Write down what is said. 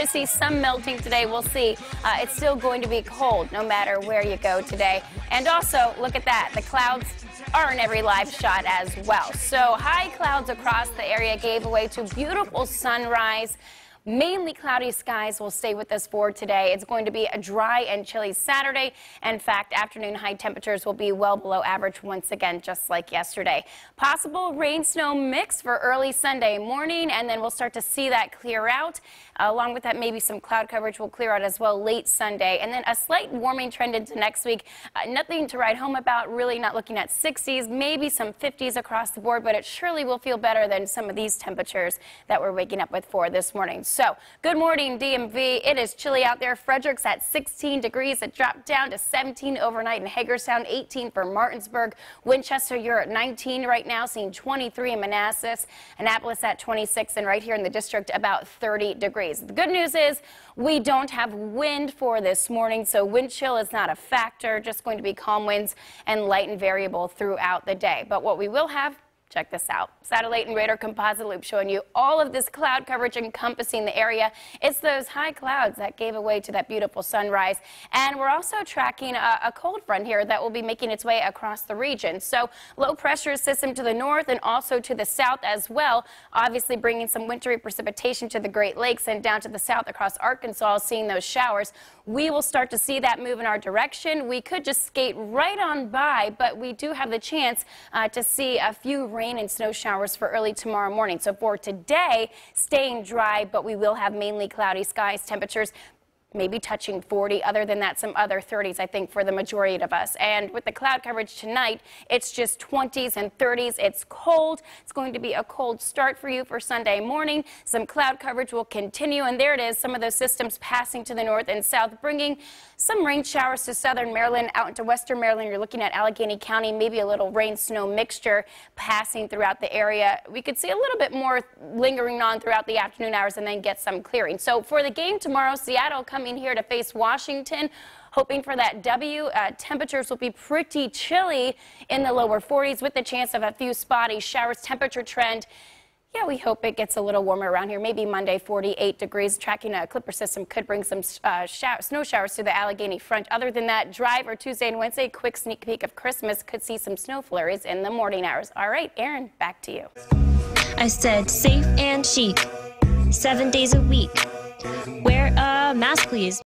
to see some melting today. We'll see. It's still going to be cold no matter where you go today. And also, look at that. The clouds are in every live shot as well. So high clouds across the area gave way to beautiful sunrise. Mainly cloudy skies will stay with us for today. It's going to be a dry and chilly Saturday. In fact, afternoon high temperatures will be well below average once again, just like yesterday. Possible rain-snow mix for early Sunday morning, and then we'll start to see that clear out. Along with that, maybe some cloud coverage will clear out as well late Sunday. And then a slight warming trend into next week. Nothing to write home about, really not looking at 60s, maybe some 50s across the board, but it surely will feel better than some of these temperatures that we're waking up with for this morning. So, good morning, DMV. It is chilly out there. Frederick's at 16 degrees. It dropped down to 17 overnight in Hagerstown, 18 for Martinsburg. Winchester, you're at 19 right now, seeing 23 in Manassas. Annapolis at 26, and right here in the district, about 30 degrees. The good news is we don't have wind for this morning, so wind chill is not a factor. Just going to be calm winds and light and variable throughout the day. But what we will have, check this out. Satellite and radar composite loop showing you all of this cloud coverage encompassing the area. It's those high clouds that gave way to that beautiful sunrise. And we're also tracking a cold front here that will be making its way across the region. So low pressure system to the north and also to the south as well. Obviously bringing some wintry precipitation to the Great Lakes and down to the south across Arkansas, seeing those showers. We will start to see that move in our direction. We could just skate right on by, but we do have the chance to see a few rain and snow showers for early tomorrow morning. So for today, staying dry, but we will have mainly cloudy skies. Temperatures maybe touching 40. Other than that, some other 30s, I think, for the majority of us. And with the cloud coverage tonight, it's just 20s and 30s. It's cold. It's going to be a cold start for you for Sunday morning. Some cloud coverage will continue, and there it is, some of those systems passing to the north and south, bringing some rain showers to southern Maryland, out into western Maryland. You're looking at Allegheny County, maybe a little rain-snow mixture passing throughout the area. We could see a little bit more lingering on throughout the afternoon hours and then get some clearing. So for the game tomorrow, Seattle coming here to face Washington, hoping for that W. Temperatures will be pretty chilly in the lower 40s with the chance of a few spotty showers. Temperature trend, yeah, we hope it gets a little warmer around here. Maybe Monday, 48 degrees. Tracking a clipper system could bring some snow showers to the Allegheny front. Other than that, drive or Tuesday and Wednesday, quick sneak peek of Christmas. Could see some snow flurries in the morning hours. All right, Aaron, back to you. I said safe and chic, 7 days a week. Wear a mask, please.